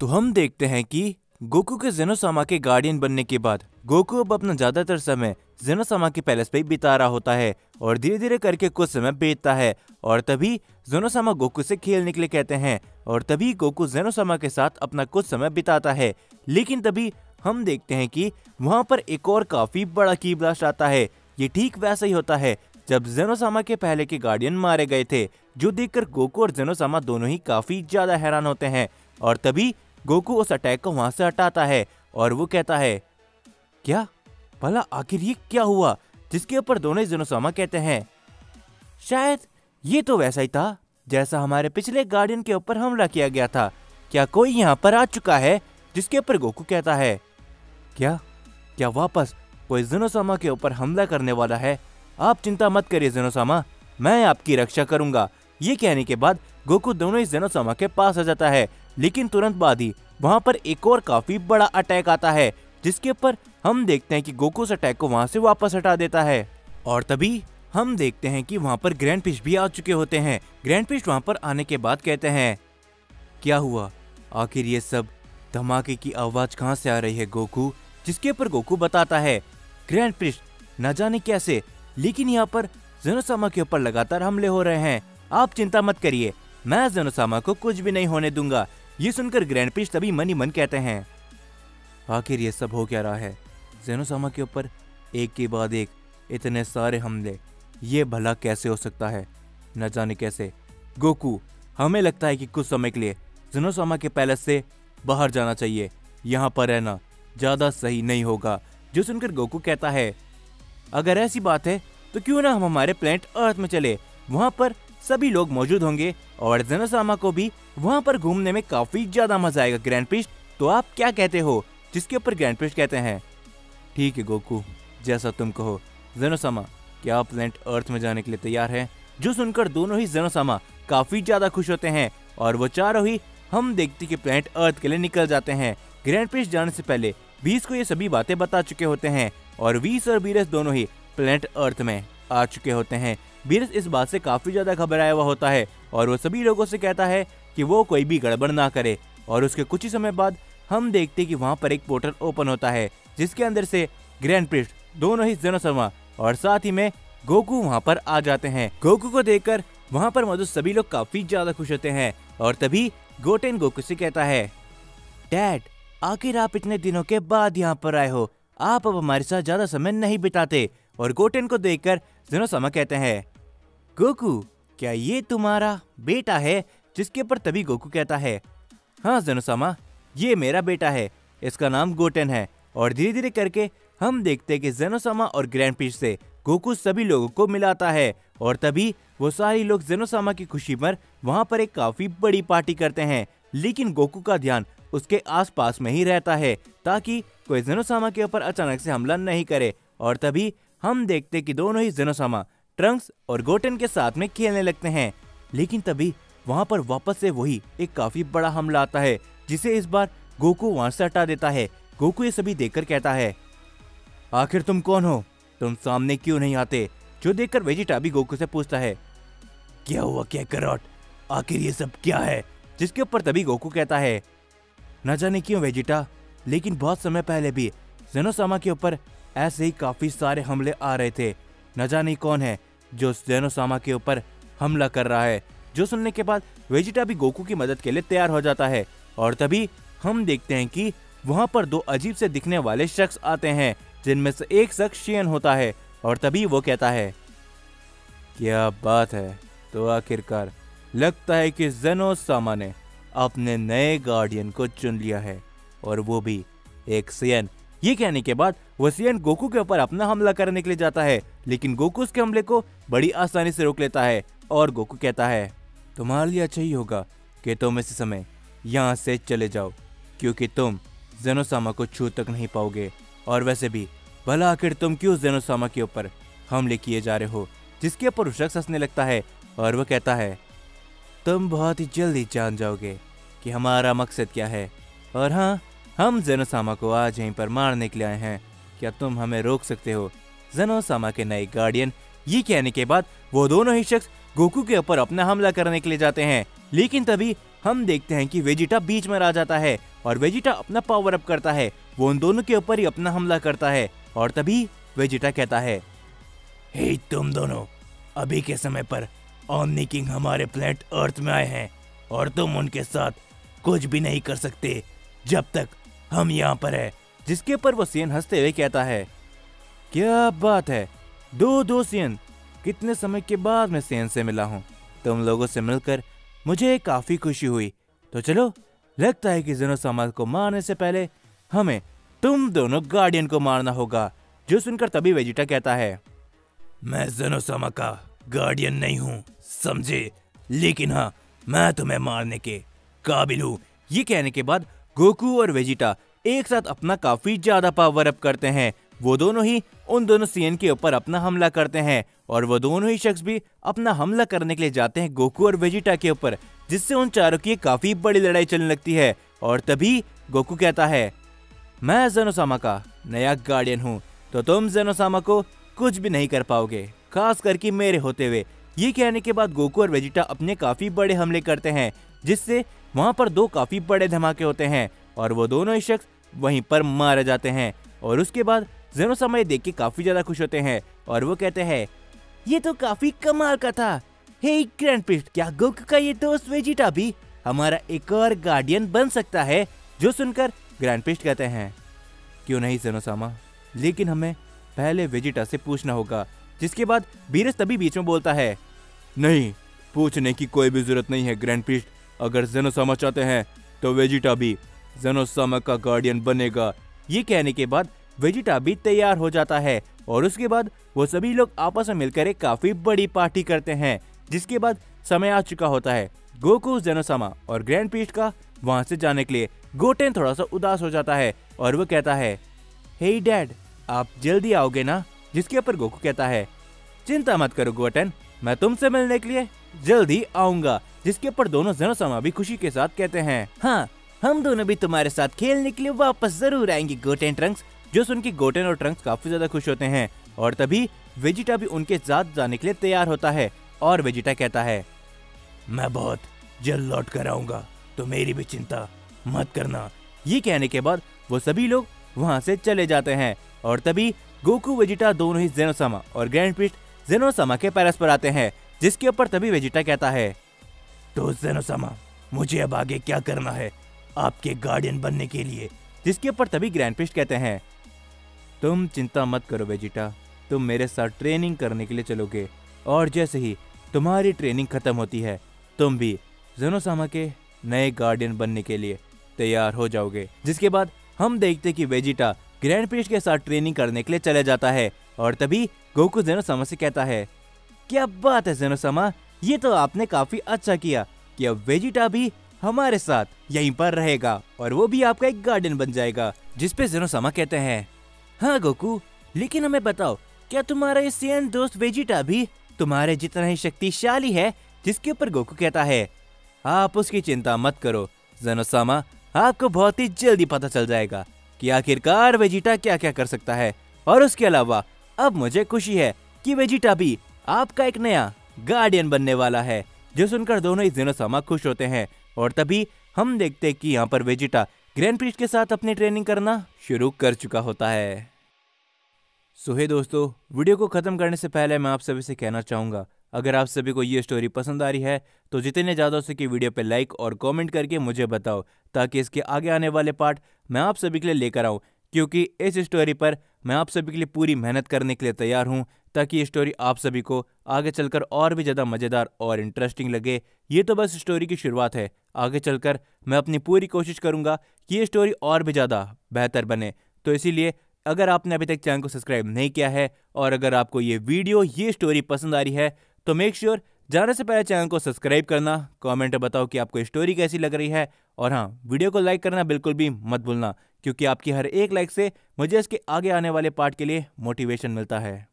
तो हम देखते हैं कि गोकू के जेनोसामा के गार्डियन बनने के बाद गोकू अब अपना ज्यादातर समय जेनोसामा के पैलेस पे ही बिता रहा होता है और धीरे धीरे करके कुछ समय बीतता है और तभी जेनोसामा गोकू से खेलने के लिए कहते हैं और तभी गोकू जेनोसामा के साथ अपना कुछ समय बिताता है। लेकिन तभी हम देखते हैं कि वहाँ पर एक और काफी बड़ा की ब्लास्ट आता है। ये ठीक वैसा ही होता है जब जेनोसामा के पहले के गार्डियन मारे गए थे, जो देखकर गोकू और जेनोसामा दोनों ही काफी ज्यादा हैरान होते हैं। और तभी गोकू उस अटैक को वहां से हटाता है और वो कहता है, क्या भला आखिर ये क्या हुआ? जिसके ऊपर दोनों जेनोसामा कहते हैं, शायद ये तो वैसा ही था जैसा हमारे पिछले गार्डियन के ऊपर हमला किया गया था। क्या कोई यहाँ पर आ चुका है? जिसके ऊपर गोकू कहता है, क्या वापस कोई जेनोसामा के ऊपर हमला करने वाला है? आप चिंता मत करिए जेनोसामा, मैं आपकी रक्षा करूंगा। ये कहने के बाद गोकू दोनों ही जेनोसामा के पास आ जाता है, लेकिन तुरंत बाद ही वहां पर एक और काफी बड़ा अटैक आता है, जिसके ऊपर हम देखते हैं कि गोकू उस अटैक को वहां से वापस हटा देता है। और तभी हम देखते हैं कि वहां पर ग्रैंड फिश भी आ चुके होते हैं। ग्रैंड फिश वहां पर आने के बाद कहते हैं, क्या हुआ? आखिर ये सब धमाके की आवाज कहां से आ रही है गोकू? जिसके ऊपर गोकू बताता है, ग्रैंड फिश न जाने कैसे, लेकिन यहाँ पर जेनोसामा के ऊपर लगातार हमले हो रहे हैं। आप चिंता मत करिए, मैं जेनोसामा को कुछ भी नहीं होने दूंगा। ये सुनकर ग्रैंड फिश तभी मन ही मन कहते हैं, आखिर ये सब हो क्या रहा है? जेनोसामा के ऊपर एक के बाद एक इतने सारे हमले, ये भला कैसे हो सकता है? न जाने कैसे। गोकू, हमें लगता है कि कुछ समय के लिए जेनोसामा के पैलेस से बाहर जाना चाहिए, यहाँ पर रहना ज्यादा सही नहीं होगा। जो सुनकर गोकू कहता है, अगर ऐसी बात है तो क्यों ना हम हमारे प्लेनेट अर्थ में चले, वहां पर सभी लोग मौजूद होंगे और जेनोसामा को भी वहां पर घूमने में काफी ज्यादा मजा आएगा। ग्रैंड फिश, तो आप क्या कहते हो? जिसके ऊपर ग्रैंड फिश कहते हैं, ठीक है गोकू, जैसा तुम कहो। जेनोसामा, क्या आप प्लेनेट अर्थ में जाने के लिए तैयार हैं? जो सुनकर दोनों ही जेनोसामा काफी ज्यादा खुश होते हैं और वो चारों ही हम देखते कि प्लेनेट अर्थ के लिए निकल जाते हैं। ग्रैंड फिश जाने से पहले बीस को ये सभी बातें बता चुके होते हैं और वीस और बीरस दोनों ही प्लेनेट अर्थ में आ चुके होते हैं। बीरस इस बात से काफी ज्यादा घबराया हुआ होता है और वो सभी लोगों से कहता है कि वो कोई भी गड़बड़ ना करे। और उसके कुछ ही समय बाद हम देखते कि वहां पर एक पोर्टल ओपन होता है, जिसके अंदर से ग्रैंड फिश, दोनों ही जेनोसामा और साथ ही में गोकू वहां पर आ जाते हैं। गोकू को देखकर वहां पर मौजूद सभी लोग काफी ज्यादा खुश होते हैं और तभी गोटेन गोकू से कहता है, डैड, आखिर आप इतने दिनों के बाद यहाँ पर आए हो, आप अब हमारे साथ ज्यादा समय नहीं बिताते। और गोटेन को देखकर जेनोसामा कहते हैं, गोकू, क्या ये तुम्हारा बेटा है? जिसके ऊपर तभी गोकू कहता है, हाँ जेनोसामा, ये मेरा बेटा है, इसका नाम गोटेन है। और धीरे धीरे करके हम देखते हैं कि जेनोसामा और ग्रैंड फिश से गोकू सभी लोगों को मिलाता है और तभी वो सारे लोग जेनोसामा की खुशी पर वहां पर एक काफी बड़ी पार्टी करते हैं। लेकिन गोकू का ध्यान उसके आसपास में ही रहता है ताकि कोई जेनोसामा के ऊपर अचानक से हमला नहीं करे। और तभी हम देखते कि दोनों ही जेनोसामा ट्रंक्स और गोटेन के साथ में खेलने लगते हैं। लेकिन तभी वहां पर वापस से वही एक काफी बड़ा हमला आता है, जिसे इस बार गोकू वहां से हटा देता है। गोकू ये सभी देखकर कहता है, आखिर तुम कौन हो? तुम सामने क्यों नहीं आते? जो देखकर वेजिटा भी गोकू से पूछता है, क्या हुआ कैकरॉट, आखिर ये सब क्या है? जिसके ऊपर तभी गोकू कहता है, न जाने क्यों वेजिटा, लेकिन बहुत समय पहले भी जेनोसामा के ऊपर ऐसे ही काफी सारे हमले आ रहे थे। न जाने कौन है जो जेनोसामा के ऊपर हमला कर रहा है। जो सुनने के बाद वेजिटा भी गोकू की मदद के लिए तैयार हो जाता है और तभी हम देखते हैं कि वहां पर दो अजीब से दिखने वाले शख्स आते हैं, जिनमें से एक शख्स शियन होता है। और तभी वो कहता है, क्या बात है, तो आखिरकार लगता है कि जेनोसामा ने अपने नए गार्डियन को चुन लिया है और वो भी एक शियन। ये कहने के बाद वो शियन गोकू के ऊपर अपना हमला करने के लिए जाता है, लेकिन गोकू उसके हमले को बड़ी आसानी से रोक लेता है और गोकू कहता है, तुम्हारे लिए अच्छा ही होगा कि तुम इस समय यहाँ से चले जाओ, क्योंकि तुम जेनोसामा को छू तक नहीं पाओगे। और वैसे भी भला आखिर तुम क्यों जेनोसामा के ऊपर हमले किए जा रहे हो? जिसके ऊपर वो शख्स हंसने लगता है और वो कहता है, तुम बहुत ही जल्दी जान जाओगे कि हमारा मकसद क्या है। और हाँ, हम जेनोसामा को आज यहीं पर मारने के लिए आए हैं, क्या तुम हमें रोक सकते हो? जेनोसामा के नए गार्डियन। ये कहने के बाद वो दोनों ही शख्स गोकू के ऊपर अपना हमला करने के लिए जाते हैं, लेकिन तभी हम देखते हैं कि वेजिटा बीच में आ जाता है और वेजिटा अपना पावर अप करता है। वो उन दोनों के ऊपर ही अपना हमला करता है और तभी वेजिटा कहता है, हे तुम दोनों, अभी के समय पर ओमनी किंग हमारे प्लेनेट अर्थ में आए हैं और तुम उनके साथ कुछ भी नहीं कर सकते जब तक हम यहाँ पर है। जिसके ऊपर वो सियन हंसते हुए कहता है, क्या बात है, दो सियन, कितने समय के बाद मैं सियन से मिला हूँ। तुम लोगों से मिलकर मुझे काफी खुशी हुई। तो चलो, लगता है कि ज़ेनोसामा को मारने से पहले हमें तुम दोनों गार्डियन को मारना होगा। जो सुनकर तभी वेजिटा कहता है, मैं ज़ेनोसामा का गार्डियन नहीं हूँ, समझे, लेकिन हाँ, मैं तुम्हें मारने के काबिल हूँ। ये कहने के बाद गोकू और वेजिटा एक साथ अपना काफी ज्यादा पावर अप करते हैं। वो दोनों ही उन दोनों सियन के ऊपर अपना हमला करते हैं और वो दोनों ही शख्स भी अपना हमला करने के लिए जाते हैं गोकू और वेजिटा के ऊपर, जिससे उन चारों की काफी बड़ी लड़ाई चलने लगती है। और तभी गोकू कहता है, मैं ज़ेनोसामा का नया गार्डियन हूँ, तो तुम ज़ेनोसामा को कुछ भी नहीं कर पाओगे, खास करके मेरे होते हुए। ये कहने के बाद गोकू और वेजिटा अपने काफी बड़े हमले करते हैं, जिससे वहां पर दो काफी बड़े धमाके होते हैं और वो दोनों ही शख्स वहीं पर मारे जाते हैं। और उसके बाद ज़ेनोसामा ये देख के काफी ज्यादा खुश होते हैं और वो कहते हैं, ये तो काफी कमाल का था। हे ग्रैंड प्रिस्ट, क्या गोकू का ये दोस्त वेजिटा भी हमारा एक और गार्डियन बन सकता है? जो सुनकर ग्रैंड प्रिस्ट कहते हैं, क्यों नहीं ज़ेनोसामा, लेकिन हमें पहले वेजिटा से पूछना होगा। जिसके बाद बीरस तभी बीच में बोलता है, नहीं, पूछने की कोई भी जरूरत नहीं है ग्रैंड प्रिस्ट। अगर ज़ेनोसामा चाहते हैं तो वेजिटा भी ज़ेनोसामा का गार्डियन बनेगा। ये कहने के बाद वेजिटा भी तैयार हो जाता है और उसके बाद वो सभी लोग आपस में मिलकर एक काफी बड़ी पार्टी करते हैं। जिसके बाद समय आ चुका होता है गोकू, ज़ेनोसामा और ग्रैंड प्रिस्ट का वहां से जाने के लिए। गोटेन थोड़ा सा उदास हो जाता है और वो कहता है, हे डैड, आप जल्दी आओगे ना? जिसके ऊपर गोकू कहता है, चिंता मत करो गोटेन, मैं तुमसे मिलने के लिए जल्दी आऊंगा। जिसके ऊपर दोनों ज़ेनोसामा भी खुशी के साथ कहते हैं, हाँ, हम दोनों भी तुम्हारे साथ खेलने के लिए वापस जरूर आएंगे गोटेन ट्रंक्स। जो सुन के गोटेन और ट्रंक्स काफी ज्यादा खुश होते हैं और तभी वेजिटा भी उनके साथ जाने के लिए तैयार होता है और वेजिटा कहता है, मैं बहुत जल्द लौट कर आऊंगा, तो मेरी भी चिंता मत करना। ये कहने के बाद वो सभी लोग वहां से चले जाते हैं और तभी गोकू, वेजिटा दोनों ही ज़ेनोसामा और ग्रैंड प्रिस्ट ज़ेनोसामा के पैलेस पर आते हैं। जिसके ऊपर तभी वेजिटा कहता है, तो ज़ेनोसामा, मुझे अब आगे क्या करना है आपके गार्डियन बनने के लिए? जिसके ऊपर तभी ग्रैंड प्रिस्ट कहते हैं, तुम चिंता मत करो वेजिटा, तुम मेरे साथ ट्रेनिंग करने के लिए चलोगे और जैसे ही तुम्हारी ट्रेनिंग खत्म होती है तुम भी ज़ेनोसामा के नए गार्डियन बनने के लिए तैयार हो जाओगे। जिसके बाद हम देखते कि वेजिटा ग्रैंड प्रिस्ट के साथ ट्रेनिंग करने के लिए चले जाता है और तभी गोकू ज़ेनोसामा से कहता है, क्या बात है ज़ेनोसामा, ये तो आपने काफी अच्छा किया कि अब वेजिटा भी हमारे साथ यहीं पर रहेगा और वो भी आपका एक गार्डियन बन जाएगा। जिसपे ज़ेनोसामा कहते हैं, हाँ गोकू, लेकिन हमें बताओ, क्या तुम्हारा ये सियन दोस्त वेजिटा भी तुम्हारे जितना ही शक्तिशाली है? जिसके ऊपर गोकू कहता है, आप उसकी चिंता मत करो ज़ेनोसामा, आपको बहुत ही जल्दी पता चल जाएगा कि आखिरकार वेजिटा क्या क्या कर सकता है। और उसके अलावा अब मुझे खुशी है कि वेजिटा भी आपका एक नया गार्डियन बनने वाला है। जो सुनकर दोनों ही ज़ेनोसामा खुश होते हैं और तभी हम देखते हैं कि यहाँ पर वेजिटा ग्रैंड प्रिस्ट के साथ अपनी ट्रेनिंग करना शुरू कर चुका होता है। सो हे दोस्तों, वीडियो को खत्म करने से पहले मैं आप सभी से कहना चाहूँगा, अगर आप सभी को ये स्टोरी पसंद आ रही है तो जितने ज़्यादा हो सके वीडियो पे लाइक और कमेंट करके मुझे बताओ, ताकि इसके आगे आने वाले पार्ट मैं आप सभी के लिए लेकर आऊँ। क्योंकि इस स्टोरी पर मैं आप सभी के लिए पूरी मेहनत करने के लिए तैयार हूँ, ताकि ये स्टोरी आप सभी को आगे चलकर और भी ज़्यादा मज़ेदार और इंटरेस्टिंग लगे। ये तो बस स्टोरी की शुरुआत है, आगे चलकर मैं अपनी पूरी कोशिश करूँगा कि ये स्टोरी और भी ज़्यादा बेहतर बने। तो इसीलिए अगर आपने अभी तक चैनल को सब्सक्राइब नहीं किया है और अगर आपको ये वीडियो, ये स्टोरी पसंद आ रही है तो मेक श्योर जाने से पहले चैनल को सब्सक्राइब करना, कमेंट में बताओ कि आपको स्टोरी कैसी लग रही है और हाँ, वीडियो को लाइक करना बिल्कुल भी मत भूलना, क्योंकि आपकी हर एक लाइक से मुझे इसके आगे आने वाले पार्ट के लिए मोटिवेशन मिलता है।